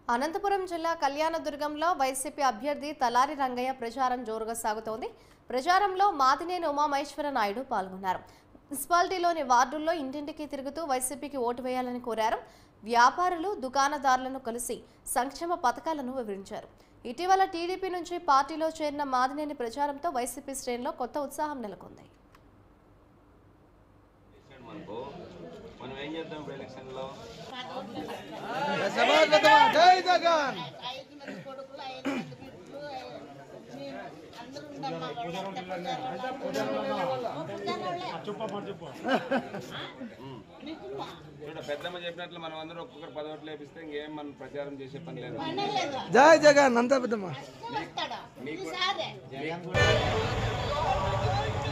అనంతపురం జిల్లా కళ్యాణదుర్గంలో వైసీపీ అభ్యర్థి తలారి రంగయ్య ప్రచారం జోరుగా సాగుతోంది. ప్రచారంలో మాదినేని ఉమామహేశ్వర నాయుడు పాల్గొన్నారు. మున్సిపాలిటీలోని వార్డుల్లో ఇంటింటికి తిరుగుతూ వైసీపీకి ఓటు వేయాలని కోరారు. వ్యాపారులు, దుకాణదారులను కలిసి సంక్షేమ పథకాలను వివరించారు. ఇటీవల టీడీపీ నుంచి పార్టీలో చేరిన మాదినేని ప్రచారంతో వైసీపీ శ్రేణిలో కొత్త ఉత్సాహం నెలకొంది. మనం ఏం చేద్దాం ఎలక్షన్ లో పెద్దమ్మ చెప్పినట్లు మనం అందరూ ఒక్కొక్కరు 10 ఓట్లు వేపిస్తే ఇంకేం మనం ప్రచారం చేసే పని లేదు. జై జగన్ అంతా పెద్దమ్మ.